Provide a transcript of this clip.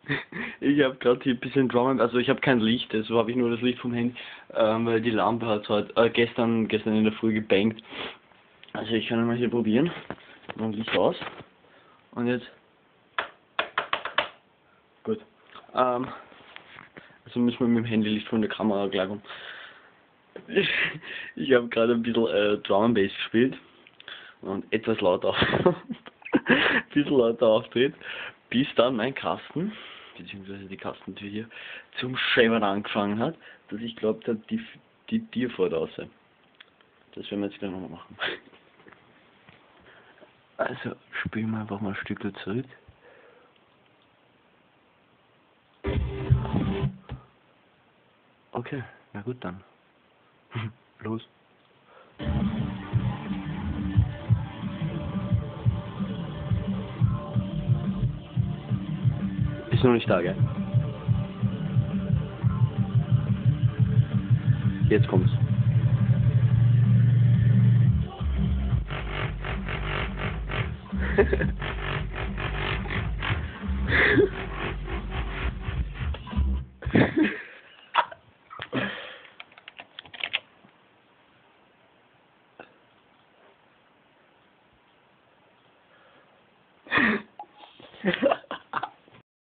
Ich habe gerade hier ein bisschen Drum, also ich habe kein Licht, also habe ich nur das Licht vom Handy, weil die Lampe hat heute, gestern in der Früh gebankt. Also ich kann mal hier probieren. Dann Licht aus. Und jetzt. Gut. Also müssen wir mit dem Handylicht von der Kamera klarkommen. Ich habe gerade ein bisschen Drum and Bass gespielt und etwas lauter ein bisschen lauter auftritt, bis dann mein Kasten, beziehungsweise die Kastentür hier, zum Scheppern angefangen hat, dass ich glaubt habe, die Tür fährt raus. Das werden wir jetzt gleich nochmal machen. Also spielen wir einfach mal ein Stück zurück. Okay, na gut dann. Los. Ist noch nicht da, gell? Jetzt kommt's.